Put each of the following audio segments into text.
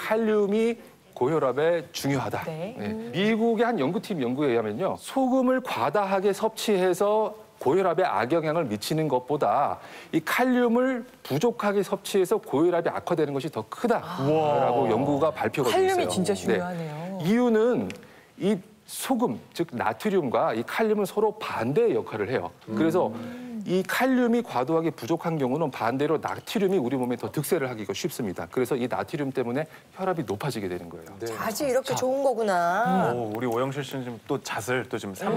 칼륨이 고혈압에 중요하다. 네. 네. 미국의 한 연구팀 연구에 의하면요. 소금을 과다하게 섭취해서 고혈압에 악영향을 미치는 것보다 이 칼륨을 부족하게 섭취해서 고혈압이 악화되는 것이 더 크다라고 연구가 발표가 되어 있어요. 칼륨이 진짜 중요하네요. 네. 이유는 이 소금, 즉 나트륨과 이 칼륨은 서로 반대의 역할을 해요. 그래서 이 칼륨이 과도하게 부족한 경우는 반대로 나트륨이 우리 몸에 더 득세를 하기가 쉽습니다. 그래서 이 나트륨 때문에 혈압이 높아지게 되는 거예요. 네. 잣이 이렇게 좋은 거구나. 오, 우리 오영실 씨는 지금 또 잣을 또 지금 30알.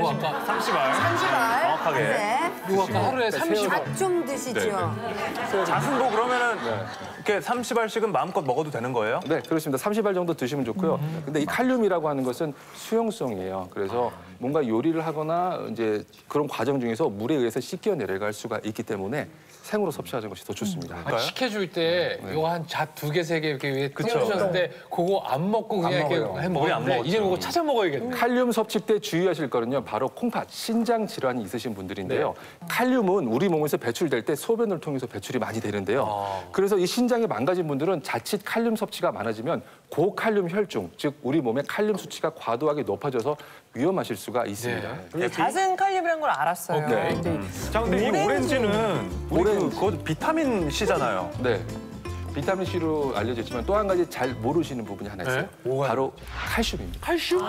30알. 정확하게. 네. 이거 아까 하루에 30알. 잣 좀 드시죠. 잣은 뭐 그러면은 이렇게 30알씩은 마음껏 먹어도 되는 거예요? 네, 그렇습니다. 30알 정도 드시면 좋고요. 근데 이 칼륨이라고 하는 것은 수용성이에요. 그래서 뭔가 요리를 하거나 이제 그런 과정 중에서 물에 의해서 씻겨내려갈 수가 있기 때문에 생으로 섭취하는 것이 더 좋습니다. 식혜줄 때 이거 한 잣 2개, 3개 이렇게 위에 띄워주셨는데 그거 안 먹고 그냥 이렇게 해 먹었는데 이제 그거 찾아 먹어야겠네. 칼륨 섭취 때 주의하실 거는요. 바로 콩팥, 신장 질환이 있으신 분들인데요. 칼륨은 우리 몸에서 배출될 때 소변을 통해서 배출이 많이 되는데요. 그래서 이 신장이 망가진 분들은 자칫 칼륨 섭취가 많아지면 고칼륨 혈중, 즉 우리 몸의 칼륨 수치가 과도하게 높아져서 위험하실 수가 있습니다. 잣은 칼륨이라는 걸 알았어요. 네. 자, 근데 이 오렌지는 우리 그거 비타민 C잖아요. 네. 비타민 C로 알려져 있지만 또 한 가지 잘 모르시는 부분이 하나 있어요. 바로 칼슘입니다. 칼슘?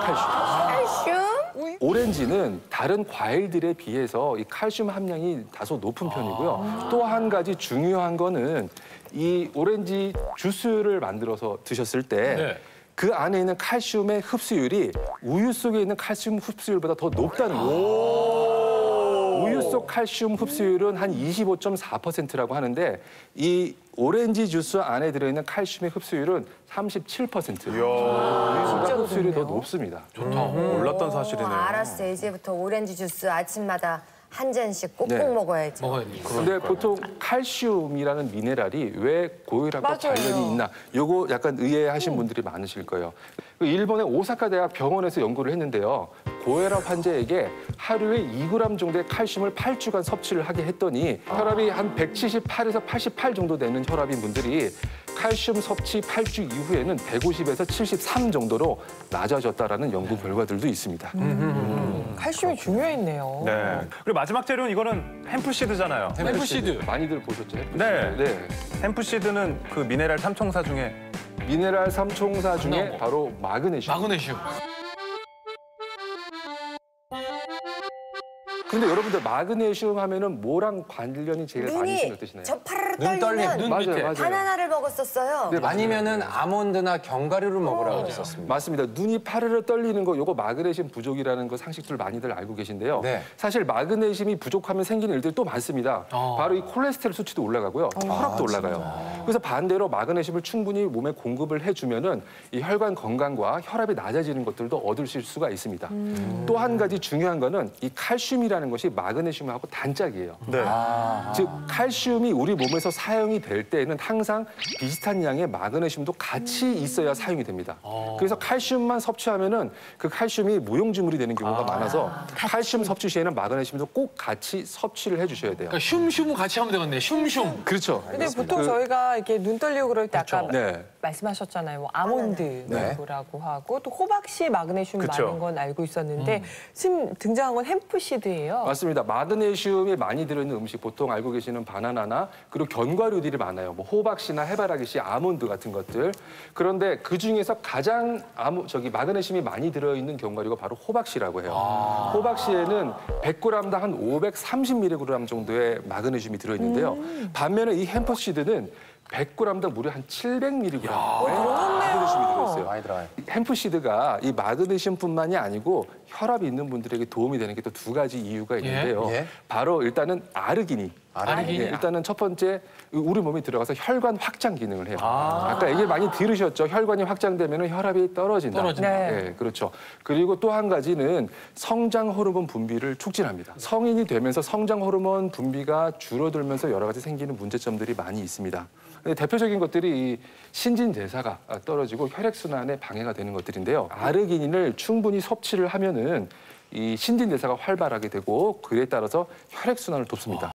칼슘? 오렌지는 다른 과일들에 비해서 이 칼슘 함량이 다소 높은 편이고요. 또 한 가지 중요한 거는 이 오렌지 주스를 만들어서 드셨을 때 그 안에 있는 칼슘의 흡수율이 우유 속에 있는 칼슘 흡수율보다 더 높다는 거예요. 우유 속 칼슘 흡수율은 한 25.4%라고 하는데 이 오렌지 주스 안에 들어있는 칼슘의 흡수율은 37%. 우유보다 흡수율이 더 높습니다. 좋다. 몰랐던 사실이네요. 알았어요. 이제부터 오렌지 주스 아침마다 한 잔씩 꼭꼭 네. 먹어야죠. 먹어야지. 근데 보통 칼슘이라는 미네랄이 왜 고혈압과 관련이 있나? 요거 약간 의아해하신 분들이 많으실 거예요. 그 일본의 오사카 대학 병원에서 연구를 했는데요. 고혈압 환자에게 하루에 2g 정도의 칼슘을 8주간 섭취를 하게 했더니 혈압이 한 178에서 88 정도 되는 혈압인 분들이 칼슘 섭취 8주 이후에는 150에서 73 정도로 낮아졌다라는 연구 결과들도 있습니다. 칼슘이 중요했네요. 네. 그리고 마지막 재료는 이거는 햄프시드잖아요. 햄프시드. 많이들 보셨죠? 네. 네. 햄프시드는 그 미네랄 삼총사 중에 미네랄 삼총사 중에 하나고. 바로 마그네슘. 마그네슘. 근데 여러분들 마그네슘 하면은 뭐랑 관련이 제일 많이 눈이 생각되시나요? 저 파르르 눈 떨림, 떨리면 눈 밑에. 맞아요. 바나나를 먹었었어요. 네, 맞아요. 아니면은 아몬드나 견과류를 먹으라고 했었습니다. 맞습니다. 눈이 파르르 떨리는 거 요거 마그네슘 부족이라는 거 상식들 많이들 알고 계신데요. 네. 사실 마그네슘이 부족하면 생기는 일들이 또 많습니다. 바로 이 콜레스테롤 수치도 올라가고요. 혈압도 올라가요. 그래서 반대로 마그네슘을 충분히 몸에 공급을 해주면은 이 혈관 건강과 혈압이 낮아지는 것들도 얻으실 수가 있습니다. 또 한 가지 중요한 거는 이 칼슘이라는 것이 마그네슘하고 단짝이에요. 네. 즉 칼슘이 우리 몸에서 사용이 될 때는 항상 비슷한 양의 마그네슘도 같이 있어야 사용이 됩니다. 그래서 칼슘만 섭취하면은 그 칼슘이 무용지물이 되는 경우가 많아서 칼슘 섭취 시에는 마그네슘도 꼭 같이 섭취를 해주셔야 돼요. 그러니까 슘 같이 하면 되겠네. 슘. 그렇죠. 근데 보통 저희가 이렇게 눈 떨리고 그럴 때 아까 네. 말씀하셨잖아요. 뭐 아몬드라고 하고 또 호박씨 마그네슘 그쵸. 많은 건 알고 있었는데 지금 등장한 건 햄프시드예요. 맞습니다. 마그네슘이 많이 들어있는 음식 보통 알고 계시는 바나나나 그리고 견과류들이 많아요. 뭐 호박씨나 해바라기씨, 아몬드 같은 것들. 그런데 그 중에서 가장 마그네슘이 많이 들어있는 견과류가 바로 호박씨라고 해요. 호박씨에는 100g당 한 530mg 정도의 마그네슘이 들어있는데요. 반면에 이 햄프시드는 100g당 무려 한 700mg의 마그네슘이 들어있어요. 많이 들어가요. 햄프시드가 이 마그네슘뿐만이 아니고 혈압이 있는 분들에게 도움이 되는 게 또 두 가지 이유가 있는데요. 예. 바로 일단은 아르기닌. 아르기닌. 예, 일단은 첫 번째 우리 몸에 들어가서 혈관 확장 기능을 해요. 아까 얘기 많이 들으셨죠? 혈관이 확장되면 혈압이 떨어진다. 네. 예, 그렇죠. 그리고 또 한 가지는 성장 호르몬 분비를 촉진합니다. 성인이 되면서 성장 호르몬 분비가 줄어들면서 여러 가지 생기는 문제점들이 많이 있습니다. 근데 대표적인 것들이 이 신진대사가 떨어지고 혈액순환에 방해가 되는 것들인데요. 아르기닌을 충분히 섭취를 하면은 이 신진대사가 활발하게 되고 그에 따라서 혈액순환을 돕습니다.